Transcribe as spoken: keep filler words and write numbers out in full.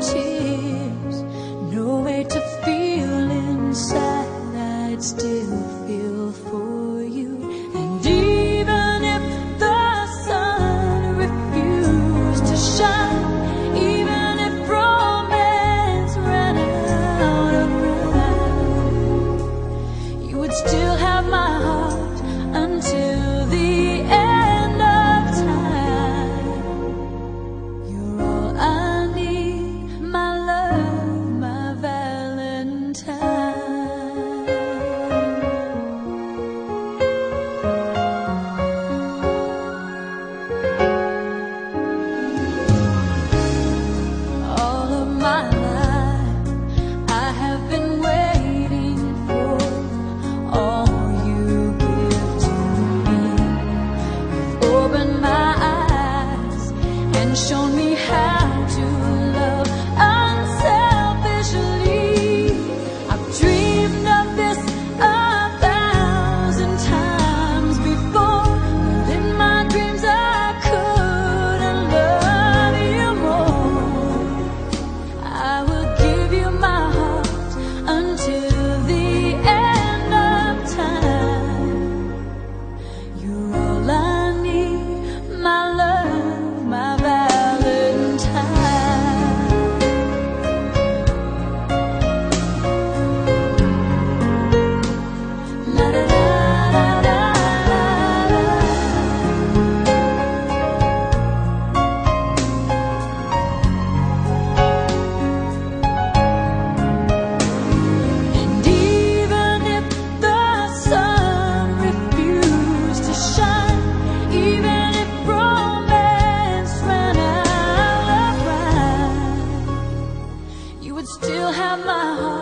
tears, no way to feel inside, I'd still feel for you. And even if the sun refused to shine, even if romance ran out of rhyme, you would still have my heart until the end of time. You're all I need, my love, my Valentine. All of my life I have been waiting for all you give to me. You've opened my eyes and shown me how to love unselfishly. I've dreamed of this a thousand times before, but in my dreams I couldn't love you more. I will give you my heart until the end of time. You're all I need, my love, my Valentine. La da da da da da. And even if the sun refused to shine, even if romance ran out of rhyme, you would still have my heart